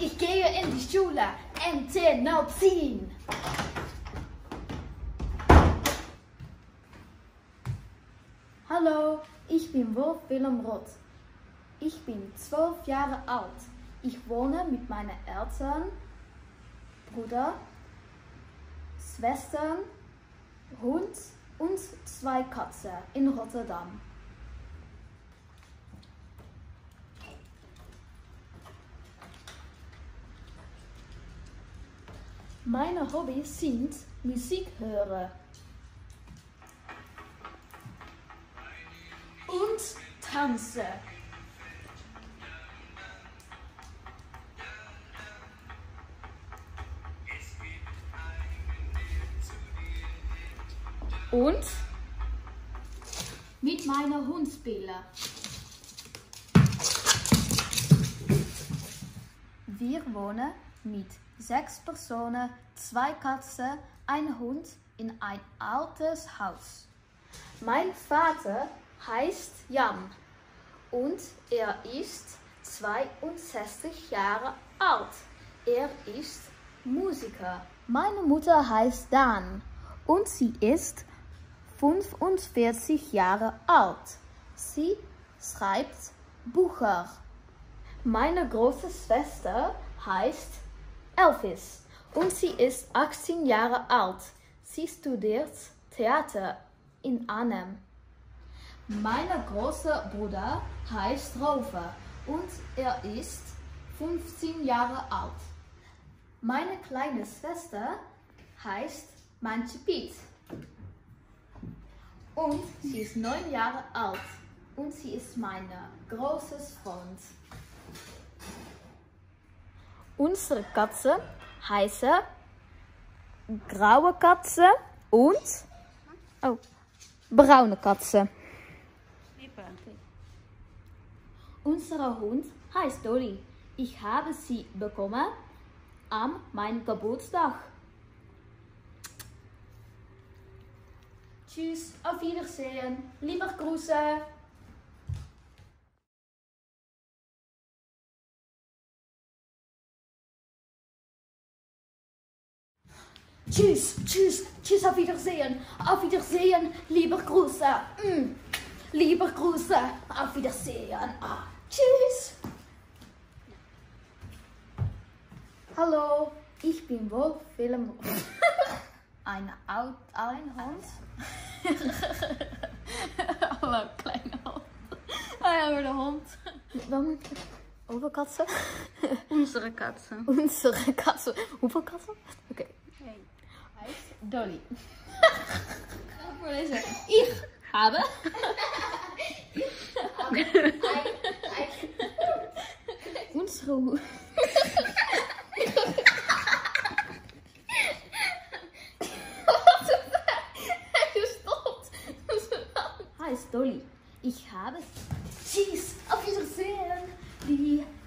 ich gehe in die Schule. NT10. Hallo, ich bin Wolf Willem Roth. Ich bin 12 Jahre alt. Ich wohne mit meinen Eltern, Bruder, Schwestern, Hund und 2 Katzen in Rotterdam. Meine Hobbys sind Musik hören und tanzen. Und mit meiner Hund spielen. Wir wohnen mit 6 Personen, 2 Katzen, ein Hund in ein altes Haus. Mein Vater heißt Jan und er ist 62 Jahre alt. Er ist Musiker. Meine Mutter heißt Dan und sie ist 45 Jahre alt. Sie schreibt Bücher. Meine große Schwester heißt Elvis und sie ist 18 Jahre alt. Sie studiert Theater in Arnhem. Mein großer Bruder heißt Rover und er ist 15 Jahre alt. Meine kleine Schwester heißt Manche Piet und sie ist 9 Jahre alt und sie ist mein großes Freund. Unsere Katze heißt graue Katze und braune Katze. Unser Hund heißt Dolly. Ich habe sie bekommen an meinem Geburtstag. Tschüss, auf Wiedersehen, lieber Grüße. Tschüss, tschüss, tschüss, auf Wiedersehen, lieber Grüße. Lieber Grüße, auf Wiedersehen. Tschüss. Hallo, ich bin Wolf Willem Roth. Ein Hund. Hallo, kleine Hund. Ah ja, der Hund. Hoeveel Katzen? Unsere Katze. Unsere Katze. Hoeveel Katzen? Oké. Hij is Dolly. Voor deze. Ich habe. Unsere Hund. Hi, Dolly. Ich habe. Tschüss, auf Wiedersehen. Die